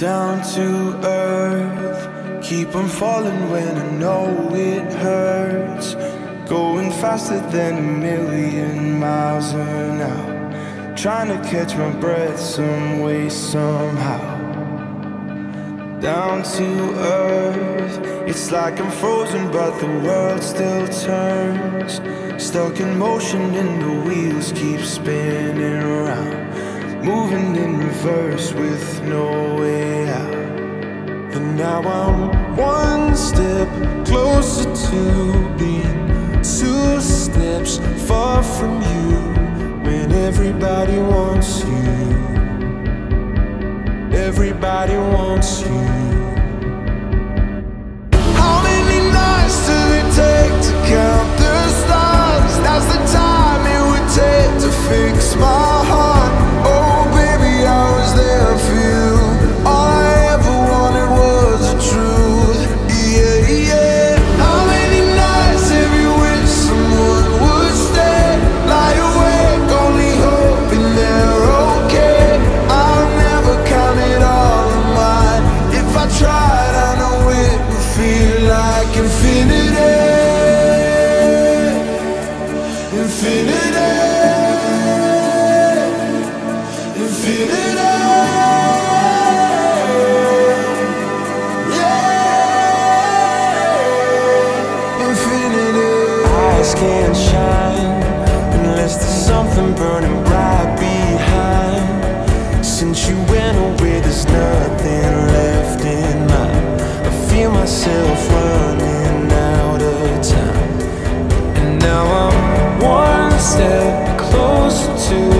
down to earth. Keep on falling when I know it hurts. Going faster than 1,000,000 miles an hour. Trying to catch my breath some way, somehow. Down to earth. It's like I'm frozen but the world still turns. Stuck in motion and the wheels keep spinning around. Moving in reverse with no way out. And now I'm one step closer to being 2 steps far from you. When everybody wants you, everybody wants you. How many nights does it take to count the stars? That's the time it would take to fix my heart. Oh baby, I was there for you. All I ever wanted was the truth. Yeah, yeah. How many nights have you wished someone would stay? Lie awake, only hoping they're okay. I'll never count it all of mine. If I tried, I know it would feel like infinity. Infinity. Infinity. Yeah. Infinity. Eyes can't shine unless there's something burning bright behind. Since you went away, there's nothing left in mine. I feel myself running out of time. And now I'm one step closer to